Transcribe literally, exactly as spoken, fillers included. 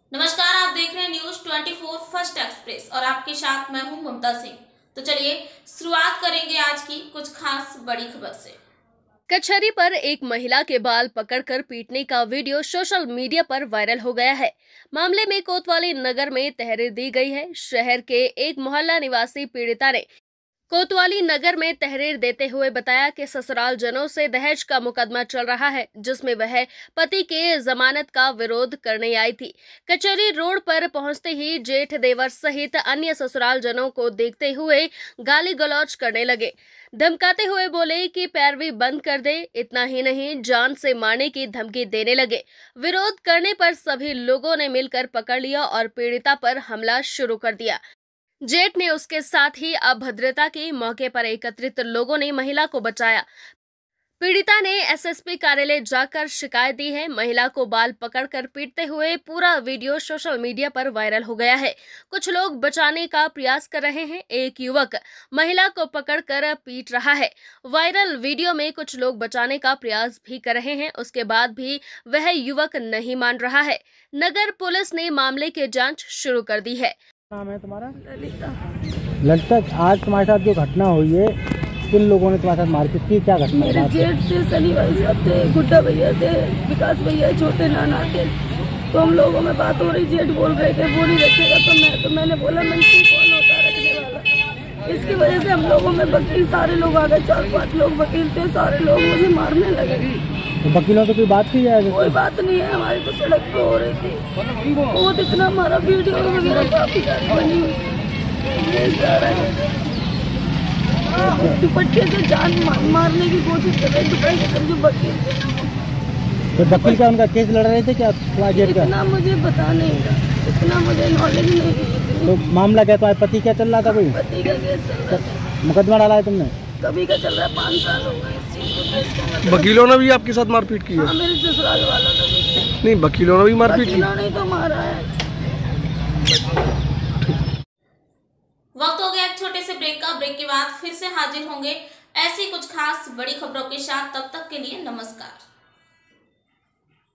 नमस्कार, आप देख रहे हैं न्यूज चौबीस फर्स्ट एक्सप्रेस और आपके साथ मैं हूं ममता सिंह। तो चलिए शुरुआत करेंगे आज की कुछ खास बड़ी खबर से। कचहरी पर एक महिला के बाल पकड़कर पीटने का वीडियो सोशल मीडिया पर वायरल हो गया है। मामले में कोतवाली नगर में तहरीर दी गई है। शहर के एक मोहल्ला निवासी पीड़िता ने कोतवाली नगर में तहरीर देते हुए बताया कि ससुराल जनों से दहेज का मुकदमा चल रहा है, जिसमें वह पति के जमानत का विरोध करने आई थी। कचहरी रोड पर पहुंचते ही जेठ देवर सहित अन्य ससुराल जनों को देखते हुए गाली गलौज करने लगे, धमकाते हुए बोले कि पैरवी बंद कर दे। इतना ही नहीं, जान से मारने की धमकी देने लगे। विरोध करने पर सभी लोगों ने मिलकर पकड़ लिया और पीड़िता पर हमला शुरू कर दिया। जेठ ने उसके साथ ही अभद्रता के मौके पर एकत्रित लोगों ने महिला को बचाया। पीड़िता ने एसएसपी कार्यालय जाकर शिकायत दी है। महिला को बाल पकड़कर पीटते हुए पूरा वीडियो सोशल मीडिया पर वायरल हो गया है। कुछ लोग बचाने का प्रयास कर रहे हैं। एक युवक महिला को पकड़कर पीट रहा है। वायरल वीडियो में कुछ लोग बचाने का प्रयास भी कर रहे हैं, उसके बाद भी वह युवक नहीं मान रहा है। नगर पुलिस ने मामले की जाँच शुरू कर दी है। नाम है तुम्हारा? ललिता। ललिता, आज तुम्हारे साथ जो घटना हुई है, किन लोगों ने तुम्हारे साथ मारपीट की, क्या घटना? मेरे जेठ थे, सनी भाई साहब थे, गुड्डा भैया थे, विकास भैया, छोटे नाना थे। तो हम लोगों में बात हो रही, जेठ बोल रहे थे वो नहीं रखेगा, तो मैं तो मैंने बोला मंत्री कौन होता है रखने वाला। इसकी वजह से हम लोगों में वकील सारे लोग आ गए, चार पाँच लोग वकील थे, सारे लोग मुझे मारने लगे। तो वकीलों से कोई बात की है? कोई बात नहीं है, हमारी तो सड़क पे हो रही थी। बहुत इतना हमारा वीडियो वगैरह काफी सारी बनी हुई, दुपट्टे से जान मारने की कोशिश कर रहे, दुपट्टे से जो वकील थे। तो वकील का उनका केस लड़ रहे थे क्या तुम्हारे जेठ का? इतना मुझे पता नहीं था, इतना मुझे नॉलेज नहीं। तो मामला क्या, तुम्हारे पति क्या चल रहा था? कोई पति का केस चल रहा था, मुकदमा डाला है तुमने? कभी का चल रहा है, पाँच साल हो गए इस चीज को। वकीलों ने भी आपके साथ मारपीट की है? हाँ, मेरे ससुराल वालों ने भी। नहीं, वकीलों ने भी मारपीट की? वकीलों ने तो मारा है। वक्त हो गया एक छोटे से ब्रेक का। ब्रेक के बाद फिर से हाजिर होंगे ऐसी कुछ खास बड़ी खबरों के साथ। तब तक के लिए नमस्कार।